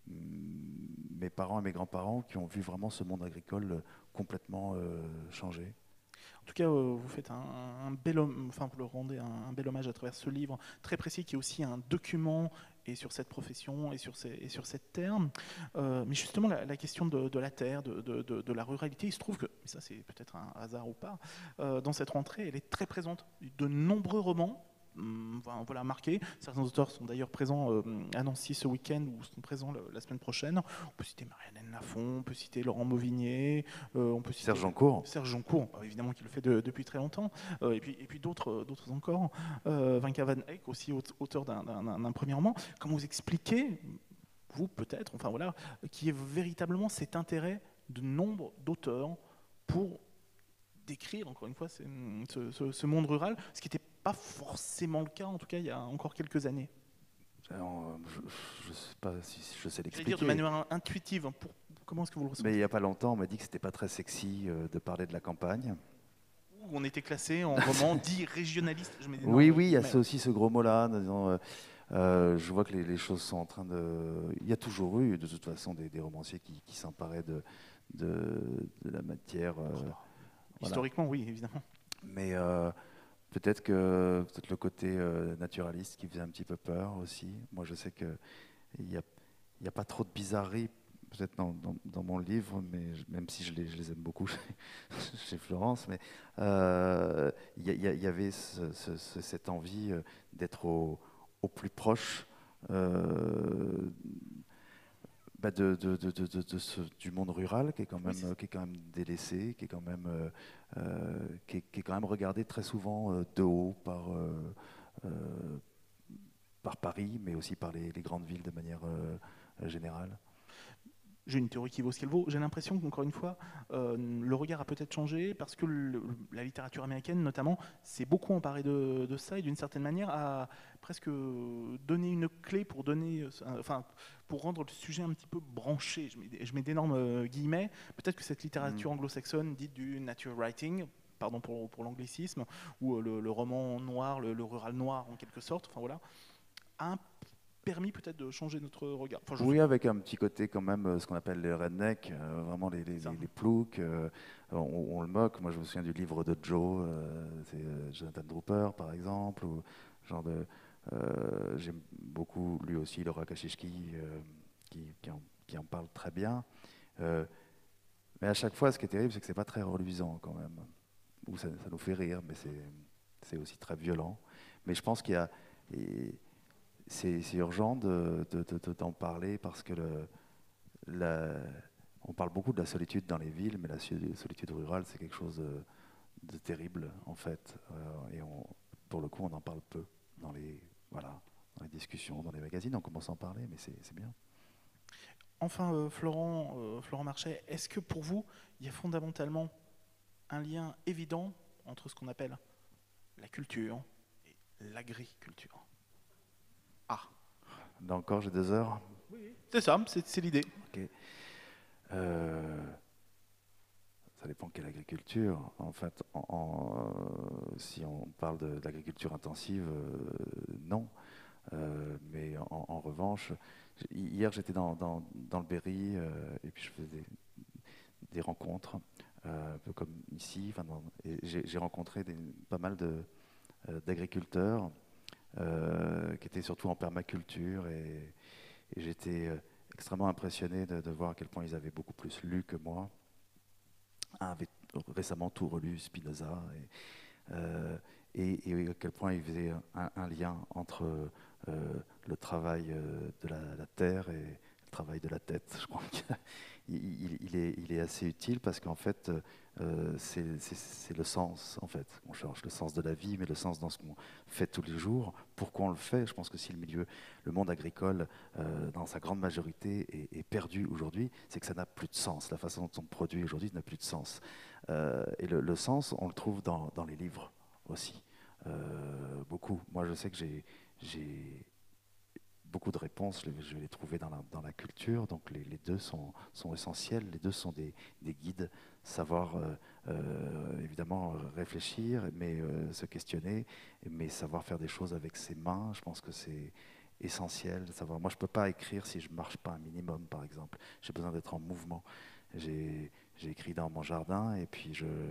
mes parents et mes grands-parents qui ont vu vraiment ce monde agricole complètement euh, changer. En tout cas, euh, vous faites un, un bel homme, enfin vous le rendez un, un bel hommage à travers ce livre très précis qui est aussi un document et sur cette profession et sur, ces, et sur cette terre. Euh, mais justement, la, la question de, de la terre, de, de, de, de la ruralité, il se trouve que, et ça c'est peut-être un hasard ou pas, euh, dans cette rentrée, elle est très présente. De nombreux romans, hum, voilà, marqués. Certains auteurs sont d'ailleurs présents euh, à Nancy ce week-end ou sont présents le, la semaine prochaine. On peut citer Marianne Lafont, on peut citer Laurent Mauvigné, euh, on peut citer Serge Jancourt. Serge Jancourt, évidemment qui le fait de, depuis très longtemps, euh, et puis, et puis d'autres, d'autres encore. Euh, Vinca Van Eyck, aussi auteur d'un, d'un, d'un premier roman. Comment vous expliquez, vous peut-être, enfin voilà, qui est véritablement cet intérêt de nombre d'auteurs pour décrire, encore une fois, ce, ce, ce monde rural, ce qui n'était pas forcément le cas, en tout cas, il y a encore quelques années. Alors, je ne sais pas si je sais l'expliquer. Je veux dire de manière intuitive, pour, comment est-ce que vous le ressentez? Mais il n'y a pas longtemps, on m'a dit que c'était pas très sexy euh, de parler de la campagne. On était classé en roman dit régionaliste. Je dit, oui, oui, il y a mais... aussi ce gros mot-là. Euh, euh, je vois que les, les choses sont en train de... Il y a toujours eu, de toute façon, des, des romanciers qui, qui s'emparaient de, de, de la matière. Euh, Historiquement, voilà. Oui, évidemment. Mais euh, peut-être que peut-être le côté euh, naturaliste qui faisait un petit peu peur aussi. Moi, je sais qu'il n'y a, y a pas trop de bizarreries, peut-être dans, dans, dans mon livre, mais je, même si je les, je les aime beaucoup chez, chez Florence, mais il euh, y, y, y avait ce, ce, ce, cette envie d'être au, au plus proche euh, bah de, de, de, de, de ce, du monde rural, qui est quand même, oui, qui est quand même délaissé, qui est quand même, euh, qui est, qui est quand même regardé très souvent euh, de haut par, euh, euh, par Paris, mais aussi par les, les grandes villes de manière euh, générale. J'ai une théorie qui vaut ce qu'elle vaut. J'ai l'impression qu'encore une fois, euh, le regard a peut-être changé parce que le, la littérature américaine, notamment, s'est beaucoup emparée de, de ça et d'une certaine manière a presque donné une clé pour donner, enfin, pour rendre le sujet un petit peu branché. Je mets, je mets d'énormes guillemets. Peut-être que cette littérature mmh. anglo-saxonne, dite du nature writing, pardon pour, pour l'anglicisme, ou le, le roman noir, le, le rural noir en quelque sorte, enfin voilà, a permis peut-être de changer notre regard. Enfin, oui, avec un petit côté quand même, ce qu'on appelle les rednecks, euh, vraiment les, les, les, les ploucs, euh, on, on le moque. Moi, je me souviens du livre de Joe, euh, c'est euh, Jonathan Drooper, par exemple, ou genre de... Euh, j'aime beaucoup, lui aussi, Laura Kashishki, euh, qui, qui, en, qui en parle très bien. Euh, mais à chaque fois, ce qui est terrible, c'est que c'est pas très reluisant, quand même. Ou ça, ça nous fait rire, mais c'est aussi très violent. Mais je pense qu'il y a... Et, c'est urgent de, de, de, d'en parler parce que le, la, on parle beaucoup de la solitude dans les villes, mais la solitude rurale, c'est quelque chose de, de terrible, en fait. Euh, et on, pour le coup, on en parle peu dans les, voilà, dans les discussions, dans les magazines. On commence à en parler, mais c'est bien. Enfin, euh, Florent, euh, Florent Marchais, est-ce que pour vous, il y a fondamentalement un lien évident entre ce qu'on appelle la culture et l'agriculture? Ah. Là encore, j'ai deux heures. Oui, c'est ça, c'est l'idée. Okay. Euh, ça dépend quelle agriculture. En fait, en, en, euh, si on parle de, de l'agriculture intensive, euh, non. Euh, mais en, en revanche, hier j'étais dans, dans, dans le Berry euh, et puis je faisais des, des rencontres, euh, un peu comme ici. Enfin, j'ai rencontré des, pas mal d'agriculteurs. Euh, qui était surtout en permaculture et, et j'étais euh, extrêmement impressionné de, de voir à quel point ils avaient beaucoup plus lu que moi. Un avait récemment tout relu, Spinoza, et, euh, et, et à quel point ils faisaient un, un lien entre euh, le travail de la, la terre et le travail de la tête. Je crois qu'il il, il est, il est assez utile parce qu'en fait, Euh, c'est le sens, en fait. On cherche le sens de la vie, mais le sens dans ce qu'on fait tous les jours. Pourquoi on le fait? Je pense que si le milieu, le monde agricole, euh, dans sa grande majorité, est, est perdu aujourd'hui, c'est que ça n'a plus de sens. La façon dont on produit aujourd'hui n'a plus de sens. Euh, et le, le sens, on le trouve dans, dans les livres aussi. Euh, beaucoup. Moi, je sais que j'ai beaucoup de réponses, je, je vais les trouver dans la, dans la culture, donc les, les deux sont, sont essentiels, les deux sont des, des guides, savoir euh, euh, évidemment réfléchir, mais euh, se questionner, mais savoir faire des choses avec ses mains, je pense que c'est essentiel. Savoir. Moi, je ne peux pas écrire si je ne marche pas un minimum, par exemple. J'ai besoin d'être en mouvement. J'ai écrit dans mon jardin, et puis je,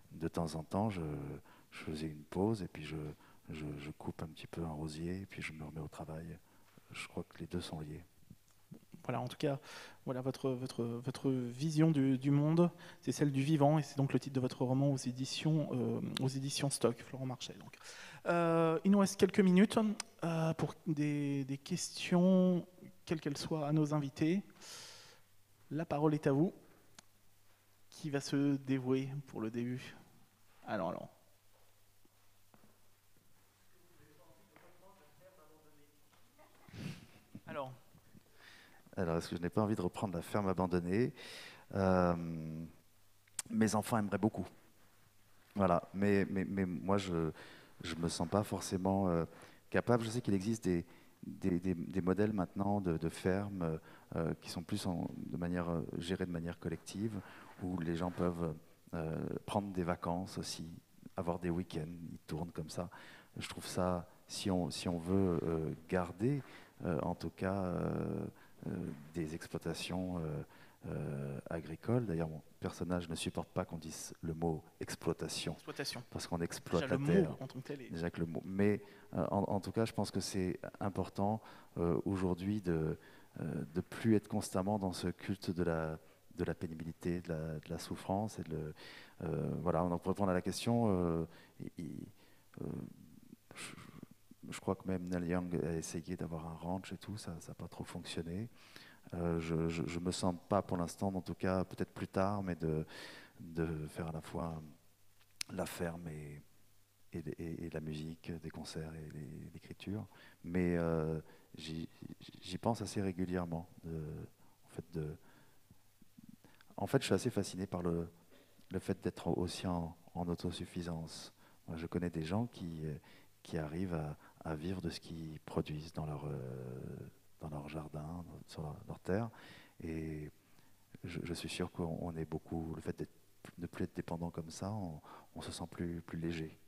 de temps en temps, je, je faisais une pause et puis je, je, je coupe un petit peu un rosier et puis je me remets au travail. Je crois que les deux sont liés. Voilà, en tout cas, voilà votre, votre, votre vision du, du monde, c'est celle du vivant, et c'est donc le titre de votre roman aux éditions, euh, aux éditions Stock, Florent Marchais. Donc. Euh, il nous reste quelques minutes euh, pour des, des questions, quelles qu'elles soient, à nos invités. La parole est à vous. Qui va se dévouer pour le début? Alors, alors. Alors. Alors, est-ce que je n'ai pas envie de reprendre la ferme abandonnée? euh, Mes enfants aimeraient beaucoup. Voilà, mais, mais, mais moi, je ne me sens pas forcément euh, capable. Je sais qu'il existe des, des, des, des modèles maintenant de, de fermes euh, qui sont plus en, de manière, euh, gérés de manière collective, où les gens peuvent euh, prendre des vacances aussi, avoir des week-ends, ils tournent comme ça. Je trouve ça, si on, si on veut euh, garder, euh, en tout cas, euh, euh, des exploitations euh, euh, agricoles. D'ailleurs, mon personnage ne supporte pas qu'on dise le mot exploitation, Exploitation. parce qu'on exploite Déjà, la le terre. mot en tant que tel est... Déjà que le mot. Mais euh, en, en tout cas, je pense que c'est important euh, aujourd'hui de ne plus être constamment dans ce culte de la, de la pénibilité, de la, de la souffrance. Et de le, euh, voilà, donc pour répondre à la question, euh, il, euh, je, je crois que même Neil Young a essayé d'avoir un ranch et tout, ça n'a pas trop fonctionné. Euh, je ne me sens pas pour l'instant, en tout cas peut-être plus tard, mais de, de faire à la fois la ferme et, et, et, et la musique, des concerts et l'écriture. Mais euh, j'y pense assez régulièrement. De, en, fait, de, en fait, je suis assez fasciné par le, le fait d'être aussi en, en autosuffisance. Moi, je connais des gens qui, qui arrivent à, à vivre de ce qu'ils produisent dans leur... Euh, dans leur jardin, sur leur, leur terre. Et je, je suis sûr qu'on est beaucoup... Le fait de ne plus être dépendant comme ça, on, on se sent plus, plus léger.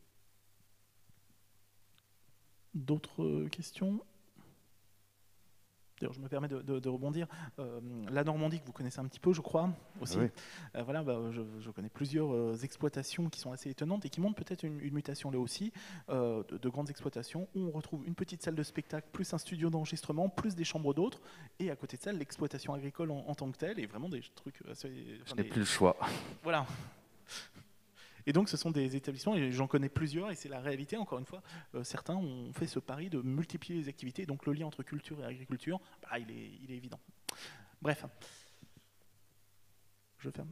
D'autres questions? D'ailleurs, je me permets de, de, de rebondir. Euh, la Normandie, que vous connaissez un petit peu, je crois, aussi. Oui. Euh, voilà, bah, je, je connais plusieurs euh, exploitations qui sont assez étonnantes et qui montrent peut-être une, une mutation là aussi, euh, de, de grandes exploitations où on retrouve une petite salle de spectacle, plus un studio d'enregistrement, plus des chambres d'hôtes, et à côté de ça, l'exploitation agricole en, en tant que telle, et vraiment des trucs assez... Je n'ai des... plus le choix. Voilà. Et donc, ce sont des établissements, et j'en connais plusieurs, et c'est la réalité, encore une fois. Euh, certains ont fait ce pari de multiplier les activités, donc le lien entre culture et agriculture, bah, il, est, il est évident. Bref. Je ferme.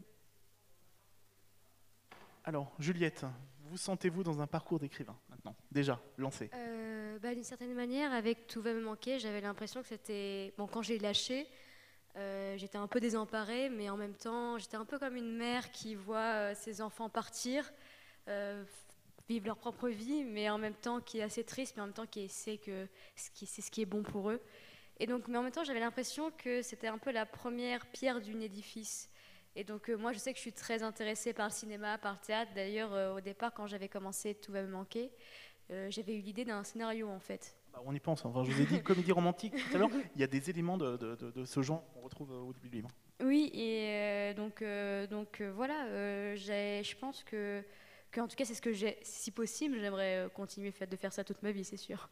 Alors, Juliette, vous sentez-vous dans un parcours d'écrivain, maintenant? Déjà, lancé. euh, bah, D'une certaine manière, avec Tout va me manquer, j'avais l'impression que c'était... Bon, quand j'ai lâché, Euh, j'étais un peu désemparée, mais en même temps, j'étais un peu comme une mère qui voit euh, ses enfants partir, euh, vivre leur propre vie, mais en même temps qui est assez triste, mais en même temps qui sait que c'est ce qui est bon pour eux. Et donc, mais en même temps, j'avais l'impression que c'était un peu la première pierre d'un édifice. Et donc, euh, moi, je sais que je suis très intéressée par le cinéma, par le théâtre. D'ailleurs, euh, au départ, quand j'avais commencé Tout va me manquer, euh, j'avais eu l'idée d'un scénario, en fait. On y pense, enfin, je vous ai dit comédie romantique tout à l'heure, il y a des éléments de, de, de, de ce genre qu'on retrouve au début du livre. Oui, et euh, donc, euh, donc euh, voilà, euh, je pense que, que, en tout cas, c'est ce que j'ai, si possible, j'aimerais continuer de faire ça toute ma vie, c'est sûr.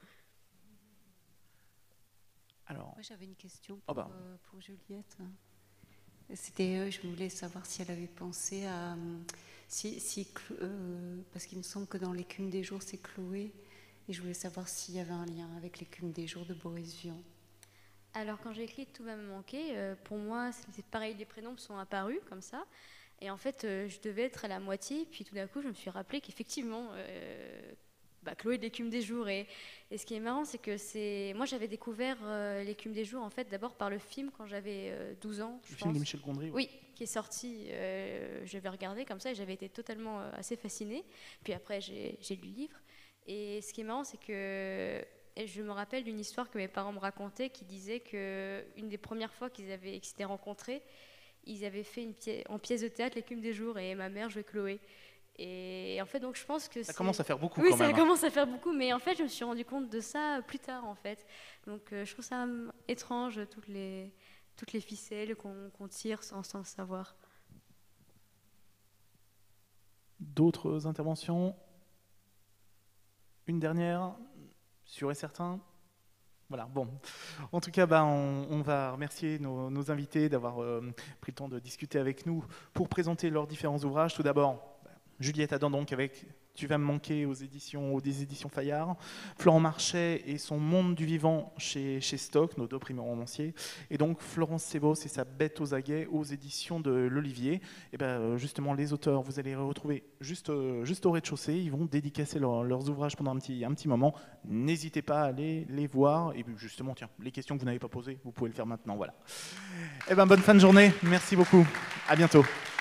Alors, moi, j'avais une question pour, oh bah. euh, pour Juliette. C'était, euh, je voulais savoir si elle avait pensé à, si, si euh, parce qu'il me semble que dans L'écume des jours, c'est Chloé. Et je voulais savoir s'il y avait un lien avec L'écume des jours de Boris Vian. Alors, quand j'ai écrit Tout va me manquer, euh, pour moi, c'est pareil, les prénoms sont apparus comme ça. Et en fait, euh, je devais être à la moitié. Puis tout d'un coup, je me suis rappelé qu'effectivement, euh, bah, Chloé de L'écume des jours. Et, et ce qui est marrant, c'est que c'est... moi, j'avais découvert euh, L'écume des jours, en fait, d'abord par le film quand j'avais euh, douze ans. Le film de Michel Gondry. Oui, qui est sorti. Euh, je l'avais regardé comme ça et j'avais été totalement euh, assez fascinée. Puis après, j'ai lu le livre. Et ce qui est marrant, c'est que et je me rappelle d'une histoire que mes parents me racontaient qui disait qu'une des premières fois qu'ils avaient, qu'ils s'étaient rencontrés, ils avaient fait une pièce, en pièce de théâtre L'écume des jours et ma mère jouait Chloé. Et en fait, donc je pense que ça commence à faire beaucoup. Oui, quand ça même. commence à faire beaucoup, mais en fait, je me suis rendu compte de ça plus tard, en fait. Donc, euh, je trouve ça étrange toutes les toutes les ficelles qu'on qu'on tire sans sans le savoir. D'autres interventions? Une dernière, sûr et certain? Voilà, bon. En tout cas, bah, on, on va remercier nos, nos invités d'avoir euh, pris le temps de discuter avec nous pour présenter leurs différents ouvrages. Tout d'abord, bah, Juliette Adam, donc, avec Tu vas me manquer aux éditions, aux des éditions Fayard, Florent Marchais et son Monde du vivant chez, chez Stock, nos deux primo-romanciers, et donc Florence Sebos et sa Bête aux aguets aux éditions de l'Olivier. Et ben justement, les auteurs, vous allez les retrouver juste, juste au rez-de-chaussée. Ils vont dédicacer leur, leurs ouvrages pendant un petit, un petit moment. N'hésitez pas à aller les voir. Et justement, tiens, les questions que vous n'avez pas posées, vous pouvez le faire maintenant. Voilà. Et ben bonne fin de journée. Merci beaucoup. À bientôt.